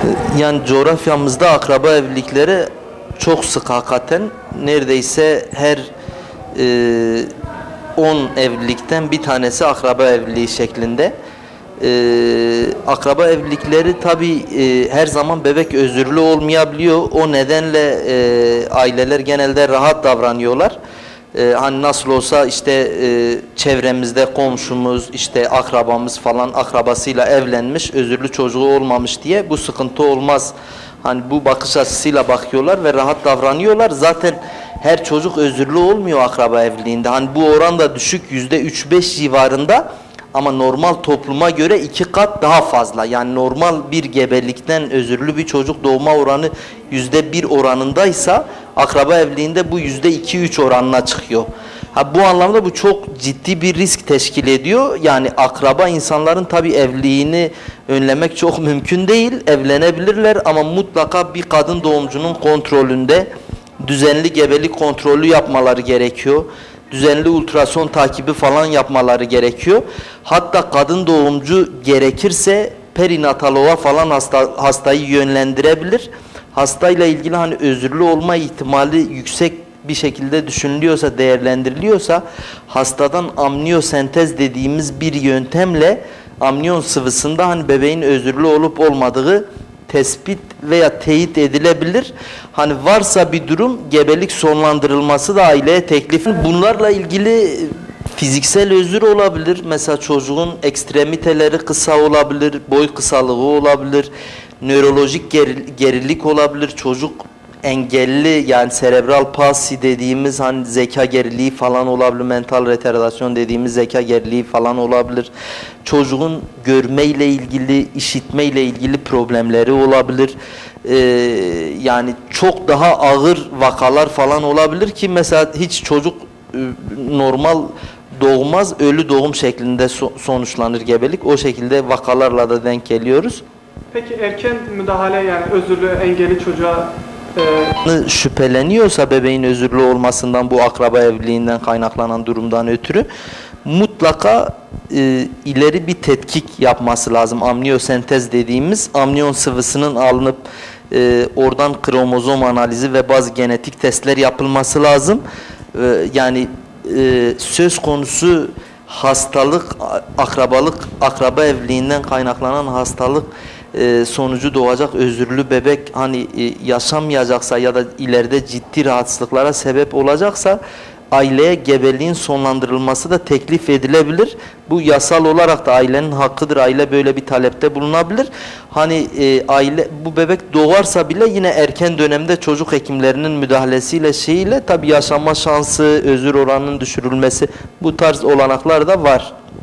Yani coğrafyamızda akraba evlilikleri çok sık hakikaten. Neredeyse her 10 evlilikten bir tanesi akraba evliliği şeklinde. Akraba evlilikleri tabi her zaman bebek özürlü olmayabiliyor. O nedenle aileler genelde rahat davranıyorlar. Hani nasıl olsa işte çevremizde komşumuz, işte akrabamız falan akrabasıyla evlenmiş, özürlü çocuğu olmamış diye bu sıkıntı olmaz. Hani bu bakış açısıyla bakıyorlar ve rahat davranıyorlar. Zaten her çocuk özürlü olmuyor akraba evliliğinde. Hani bu oran da düşük, %3-5 civarında. Ama normal topluma göre 2 kat daha fazla. Yani normal bir gebelikten özürlü bir çocuk doğma oranı %1 oranındaysa akraba evliliğinde bu %2-3 oranına çıkıyor. Bu anlamda bu çok ciddi bir risk teşkil ediyor. Yani akraba insanların tabii evliliğini önlemek çok mümkün değil. Evlenebilirler ama mutlaka bir kadın doğumcunun kontrolünde düzenli gebelik kontrolü yapmaları gerekiyor. Düzenli ultrason takibi falan yapmaları gerekiyor. Hatta kadın doğumcu gerekirse perinataloğa falan hastayı yönlendirebilir. Hastayla ilgili hani özürlü olma ihtimali yüksek bir şekilde düşünülüyorsa, değerlendiriliyorsa hastadan amniyosentez dediğimiz bir yöntemle amniyon sıvısında hani bebeğin özürlü olup olmadığı tespit veya teyit edilebilir. Hani varsa bir durum gebelik sonlandırılması da aileye teklif. Bunlarla ilgili fiziksel özür olabilir. Mesela çocuğun ekstremiteleri kısa olabilir, boy kısalığı olabilir, nörolojik gerilik olabilir. Çocuk engelli yani serebral palsi dediğimiz hani zeka geriliği falan olabilir, mental retardasyon dediğimiz zeka geriliği falan olabilir. Çocuğun görmeyle ilgili, işitmeyle ilgili problemleri olabilir. Yani çok daha ağır vakalar falan olabilir ki mesela hiç çocuk normal doğmaz, ölü doğum şeklinde sonuçlanır gebelik. O şekilde vakalarla da denk geliyoruz. Peki erken müdahale yani özürlü engelli çocuğa şüpheleniyorsa bebeğin özürlü olmasından bu akraba evliliğinden kaynaklanan durumdan ötürü mutlaka ileri bir tetkik yapması lazım. Amniyosentez dediğimiz amniyon sıvısının alınıp oradan kromozom analizi ve bazı genetik testler yapılması lazım. Yani söz konusu hastalık, akraba evliliğinden kaynaklanan hastalık sonucu doğacak özürlü bebek hani yaşamayacaksa ya da ileride ciddi rahatsızlıklara sebep olacaksa aileye gebeliğin sonlandırılması da teklif edilebilir. Bu yasal olarak da ailenin hakkıdır. Aile böyle bir talepte bulunabilir. Hani aile bu bebek doğarsa bile yine erken dönemde çocuk hekimlerinin müdahalesiyle tabii yaşama şansı, özür oranının düşürülmesi bu tarz olanaklar da var.